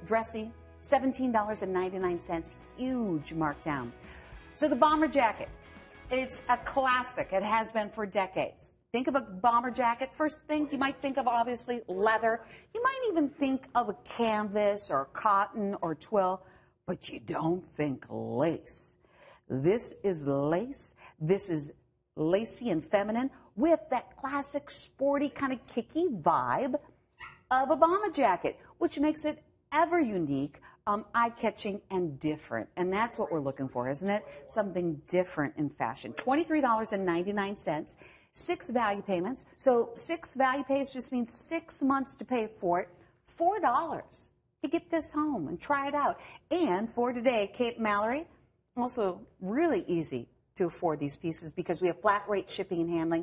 dressy, $17.99, huge markdown. So the bomber jacket, it's a classic. It has been for decades. Think of a bomber jacket. First thing, you might think of obviously leather. You might even think of a canvas or cotton or twill, but you don't think lace. This is lace. This is lacy and feminine with that classic sporty kind of kicky vibe of a bomber jacket, which makes it ever unique, eye-catching, and different. And that's what we're looking for, isn't it? Something different in fashion. $23.99, 6 value payments. So 6 value pays just means 6 months to pay for it. $4 to get this home and try it out. And for today, Kate Mallory, also really easy to afford these pieces because we have flat rate shipping and handling,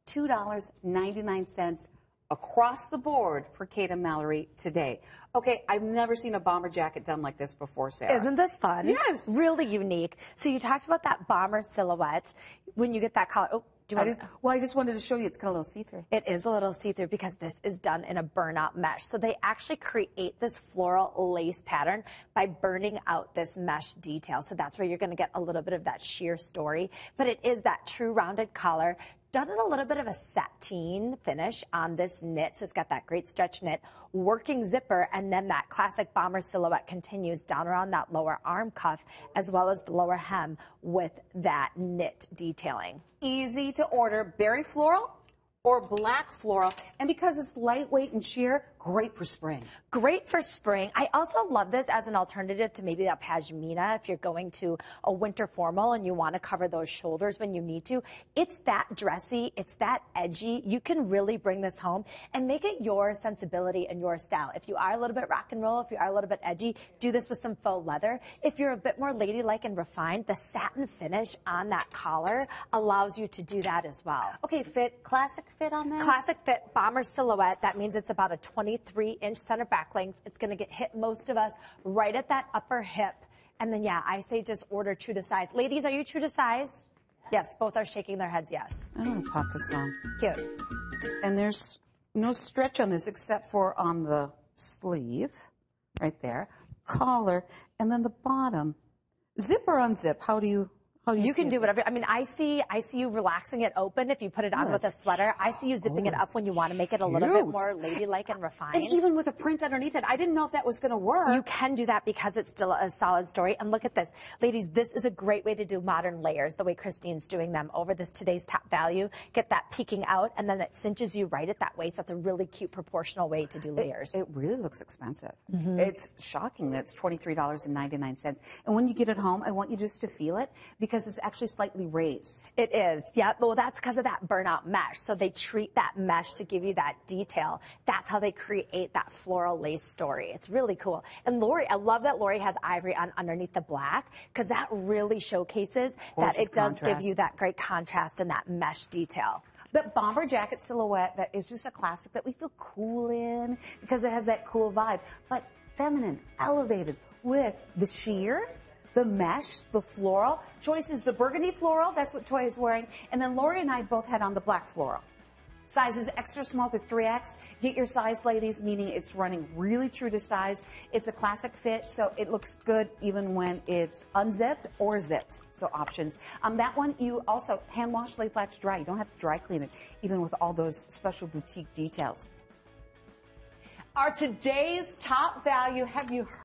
$2.99 across the board for Kate and Mallory today. Okay, I've never seen a bomber jacket done like this before, Sarah. Isn't this fun? Yes. Really unique. So you talked about that bomber silhouette. When you get that collar, oh, do you want I just wanted to show you it's got a little see-through. It is a little see-through because this is done in a burnout mesh. So they actually create this floral lace pattern by burning out this mesh detail. So that's where you're going to get a little bit of that sheer story. But it is that true rounded collar, done in a little bit of a sateen finish on this knit. So it's got that great stretch knit, working zipper, and then that classic bomber silhouette continues down around that lower arm cuff as well as the lower hem with that knit detailing. Easy to order, berry floral or black floral. And because it's lightweight and sheer, great for spring. Great for spring. I also love this as an alternative to maybe that pashmina if you're going to a winter formal and you want to cover those shoulders when you need to. It's that dressy. It's that edgy. You can really bring this home and make it your sensibility and your style. If you are a little bit rock and roll, if you are a little bit edgy, do this with some faux leather. If you're a bit more ladylike and refined, the satin finish on that collar allows you to do that as well. Okay, fit, classic fit on this? Classic fit bomber silhouette. That means it's about a 23-inch center back length. It's going to hit most of us right at that upper hip. And then, yeah, I say just order true to size. Ladies, are you true to size? Yes, both are shaking their heads yes. I'm going to pop this on. Cute. And there's no stretch on this except for on the sleeve, right there, collar, and then the bottom. Zip or unzip? How do you You can do whatever. I mean, I see you relaxing it open if you put it on with a sweater. I see you zipping it up when you want to make it a little bit more ladylike and refined. And even with a print underneath it, I didn't know if that was going to work. You can do that because it's still a solid story. And look at this. Ladies, this is a great way to do modern layers, the way Christine's doing them over this today's top value. Get that peeking out, and then it cinches you right at that waist. That's a really cute proportional way to do layers. It really looks expensive. It's shocking that it's $23.99. And when you get it home, I want you just to feel it because it's actually slightly raised. It is, yeah. Well, that's because of that burnout mesh. So they treat that mesh to give you that detail. That's how they create that floral lace story. It's really cool. And Lori, I love that Lori has ivory on underneath the black because that really showcases that it does give you that great contrast and that mesh detail. The bomber jacket silhouette that is just a classic that we feel cool in because it has that cool vibe, but feminine, elevated with the sheer, the mesh, the floral. Joyce is the burgundy floral. That's what Toy is wearing. And then Lori and I both had on the black floral. Sizes extra small to 3X. Get your size, ladies, meaning it's running really true to size. It's a classic fit, so it looks good even when it's unzipped or zipped. So options. That one, you also hand wash, lay flat to dry. You don't have to dry clean it, even with all those special boutique details. Our today's top value, have you heard?